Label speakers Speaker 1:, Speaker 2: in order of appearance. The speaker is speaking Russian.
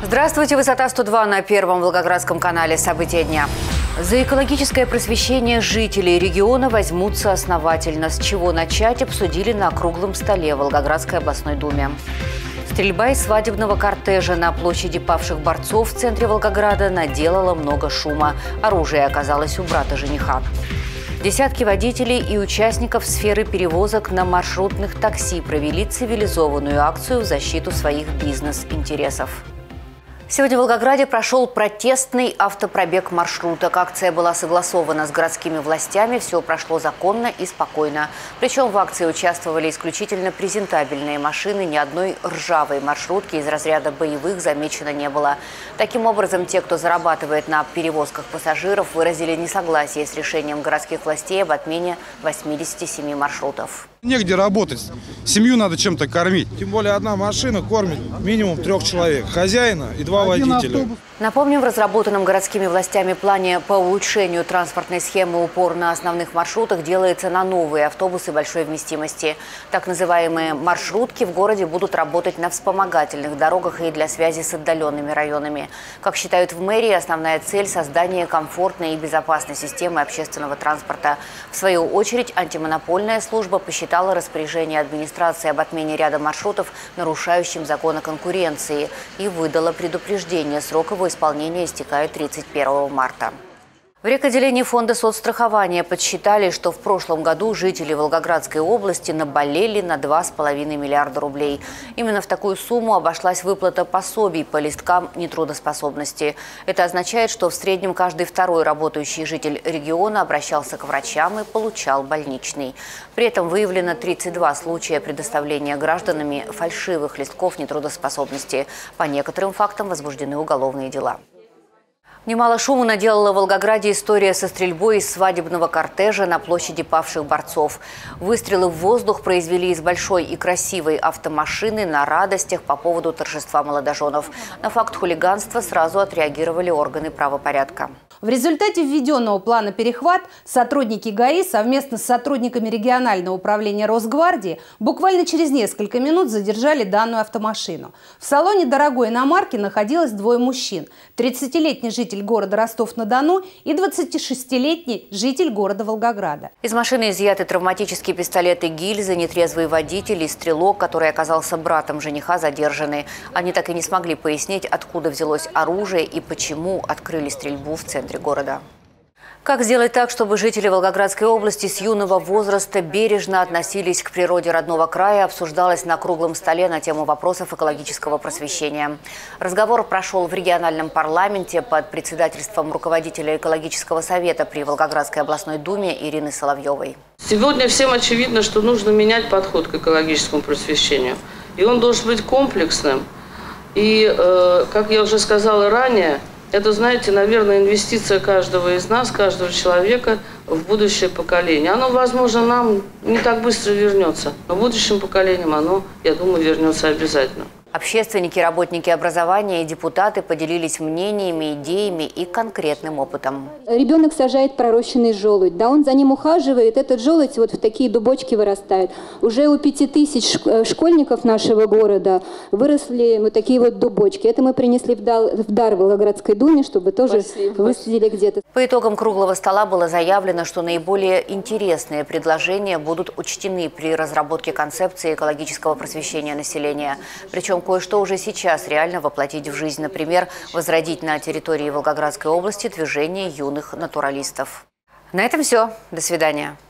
Speaker 1: Здравствуйте, высота 102 на Первом Волгоградском канале «События дня». За экологическое просвещение жителей региона возьмутся основательно. С чего начать, обсудили на круглом столе в Волгоградской областной думе. Стрельба из свадебного кортежа на площади павших борцов в центре Волгограда наделала много шума. Оружие оказалось у брата жениха. Десятки водителей и участников сферы перевозок на маршрутных такси провели цивилизованную акцию в защиту своих бизнес-интересов. Сегодня в Волгограде прошел протестный автопробег маршруток. Акция была согласована с городскими властями. Все прошло законно и спокойно. Причем в акции участвовали исключительно презентабельные машины. Ни одной ржавой маршрутки из разряда боевых замечено не было. Таким образом, те, кто зарабатывает на перевозках пассажиров, выразили несогласие с решением городских властей об отмене 87 маршрутов.
Speaker 2: Негде работать. Семью надо чем-то кормить. Тем более одна машина кормит минимум 3 человек. Хозяина и 2 водителя.
Speaker 1: Напомним, в разработанном городскими властями плане по улучшению транспортной схемы упор на основных маршрутах делается на новые автобусы большой вместимости. Так называемые маршрутки в городе будут работать на вспомогательных дорогах и для связи с отдаленными районами. Как считают в мэрии, основная цель – создание комфортной и безопасной системы общественного транспорта. В свою очередь, антимонопольная служба посчитала распоряжение администрации об отмене ряда маршрутов, нарушающим закон о конкуренции, и выдала предупреждение. Срок его исполнения истекает 31 марта. В рекотделении фонда соцстрахования подсчитали, что в прошлом году жители Волгоградской области наболели на 2,5 миллиарда рублей. Именно в такую сумму обошлась выплата пособий по листкам нетрудоспособности. Это означает, что в среднем каждый второй работающий житель региона обращался к врачам и получал больничный. При этом выявлено 32 случая предоставления гражданами фальшивых листков нетрудоспособности. По некоторым фактам возбуждены уголовные дела. Немало шума наделала в Волгограде история со стрельбой из свадебного кортежа на площади павших борцов. Выстрелы в воздух произвели из большой и красивой автомашины на радостях по поводу торжества молодоженов. На факт хулиганства сразу отреагировали органы правопорядка.
Speaker 3: В результате введенного плана «Перехват» сотрудники ГАИ совместно с сотрудниками регионального управления Росгвардии буквально через несколько минут задержали данную автомашину. В салоне дорогой иномарки находилось 2 мужчин – 30-летний житель города Ростов-на-Дону и 26-летний житель города Волгограда.
Speaker 1: Из машины изъяты травматические пистолеты, гильзы, нетрезвый водитель и стрелок, который оказался братом жениха, задержаны. Они так и не смогли пояснить, откуда взялось оружие и почему открыли стрельбу в центре города. Как сделать так, чтобы жители Волгоградской области с юного возраста бережно относились к природе родного края, обсуждалось на круглом столе на тему вопросов экологического просвещения. Разговор прошел в региональном парламенте под председательством руководителя экологического совета при Волгоградской областной думе Ирины Соловьевой.
Speaker 4: Сегодня всем очевидно, что нужно менять подход к экологическому просвещению. И он должен быть комплексным. И, как я уже сказала ранее, это, знаете, наверное, инвестиция каждого из нас, каждого человека в будущее поколение. Оно, возможно, нам не так быстро вернется, но будущим поколениям оно, я думаю, вернется обязательно.
Speaker 1: Общественники, работники образования и депутаты поделились мнениями, идеями и конкретным опытом.
Speaker 5: Ребенок сажает пророщенный желудь, да, он за ним ухаживает, этот желудь вот в такие дубочки вырастает. Уже у 5000 школьников нашего города выросли вот такие вот дубочки. Это мы принесли в дар Волгоградской думе, чтобы тоже высадили где-то.
Speaker 1: По итогам круглого стола было заявлено, что наиболее интересные предложения будут учтены при разработке концепции экологического просвещения населения. Причем кое-что уже сейчас реально воплотить в жизнь. Например, возродить на территории Волгоградской области движение юных натуралистов. На этом все. До свидания.